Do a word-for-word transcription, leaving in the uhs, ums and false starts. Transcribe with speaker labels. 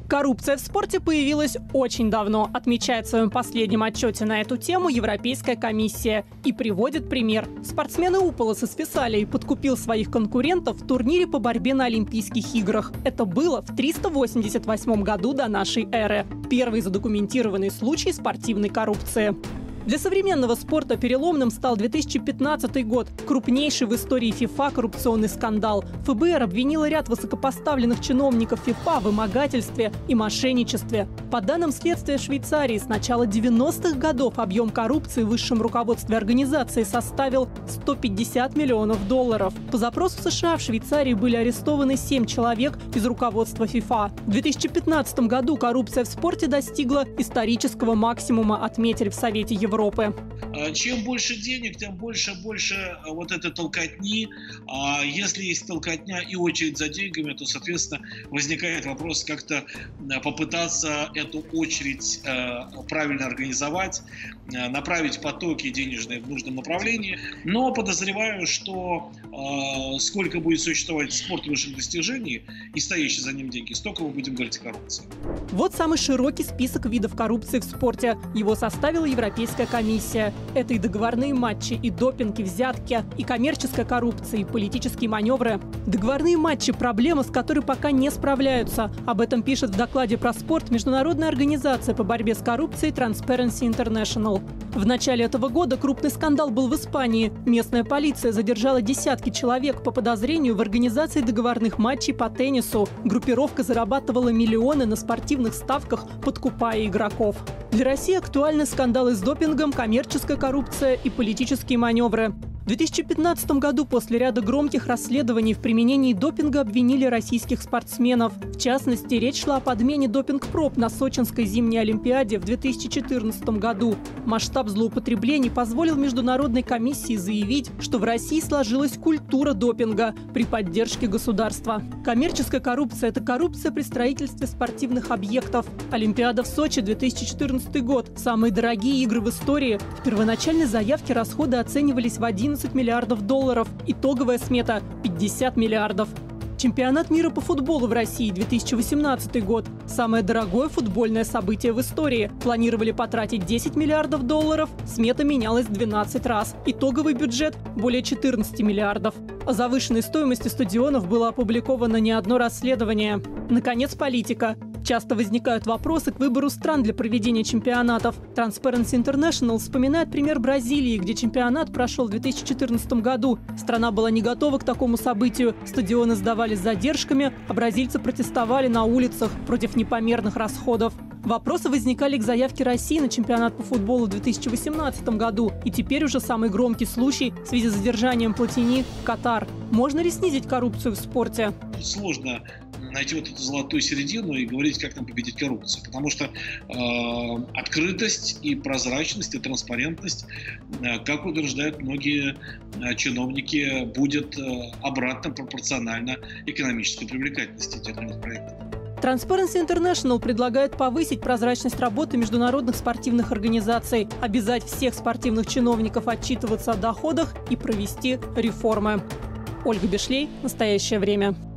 Speaker 1: Коррупция в спорте появилась очень давно, отмечает в своем последнем отчете на эту тему Европейская комиссия. И приводит пример. Спортсмен Уполос из Фессалии подкупил своих конкурентов в турнире по борьбе на Олимпийских играх. Это было в триста восемьдесят восьмом году до нашей эры. Первый задокументированный случай спортивной коррупции. Для современного спорта переломным стал две тысячи пятнадцатый год. Крупнейший в истории ФИФА коррупционный скандал. эф бэ эр обвинила ряд высокопоставленных чиновников ФИФА в вымогательстве и мошенничестве. По данным следствия Швейцарии, с начала девяностых годов объем коррупции в высшем руководстве организации составил сто пятьдесят миллионов долларов. По запросу США в Швейцарии были арестованы семь человек из руководства ФИФА. В две тысячи пятнадцатом году коррупция в спорте достигла исторического максимума, отметили в Совете Европы.
Speaker 2: Чем больше денег, тем больше больше вот этой толкотни. А если есть толкотня и очередь за деньгами, то, соответственно, возникает вопрос как-то попытаться эту очередь правильно организовать, направить потоки денежные в нужном направлении. Но подозреваю, что сколько будет существовать спорт высших достижений и стоящие за ним деньги, столько мы будем говорить о коррупции.
Speaker 1: Вот самый широкий список видов коррупции в спорте. Его составила Европейская комиссия. Это и договорные матчи, и допинг, и взятки, и коммерческая коррупция, и политические маневры. Договорные матчи – проблема, с которой пока не справляются. Об этом пишет в докладе про спорт Международная организация по борьбе с коррупцией Transparency International. В начале этого года крупный скандал был в Испании. Местная полиция задержала десятки человек по подозрению в организации договорных матчей по теннису. Группировка зарабатывала миллионы на спортивных ставках, подкупая игроков. Для России актуальны скандалы с допингом, коммерческая коррупция и политические маневры. В две тысячи пятнадцатом году после ряда громких расследований в применении допинга обвинили российских спортсменов. В частности, речь шла о подмене допинг-проб на Сочинской зимней Олимпиаде в две тысячи четырнадцатом году. Масштаб злоупотреблений позволил Международной комиссии заявить, что в России сложилась культура допинга при поддержке государства. Коммерческая коррупция – это коррупция при строительстве спортивных объектов. Олимпиада в Сочи две тысячи четырнадцатый год. Самые дорогие игры в истории. В первоначальной заявке расходы оценивались в одиннадцать миллиардов долларов. Итоговая смета – пятьдесят миллиардов. Чемпионат мира по футболу в России две тысячи восемнадцатый год. Самое дорогое футбольное событие в истории. Планировали потратить десять миллиардов долларов, смета менялась двенадцать раз. Итоговый бюджет – более четырнадцати миллиардов. О завышенной стоимости стадионов было опубликовано не одно расследование. Наконец, политика. Часто возникают вопросы к выбору стран для проведения чемпионатов. Transparency International вспоминает пример Бразилии, где чемпионат прошел в две тысячи четырнадцатом году. Страна была не готова к такому событию. Стадионы сдавались с задержками, а бразильцы протестовали на улицах против непомерных расходов. Вопросы возникали к заявке России на чемпионат по футболу в две тысячи восемнадцатом году. И теперь уже самый громкий случай в связи с задержанием Платини – Катар. Можно ли снизить коррупцию в спорте?
Speaker 2: Сложно найти вот эту золотую середину и говорить, как нам победить коррупцию. Потому что э, открытость и прозрачность, и транспарентность, э, как утверждают многие э, чиновники, будет э, обратно пропорционально экономической привлекательности тех или иных проектов.
Speaker 1: Transparency International предлагает повысить прозрачность работы международных спортивных организаций, обязать всех спортивных чиновников отчитываться о доходах и провести реформы. Ольга Бешлей. Настоящее время.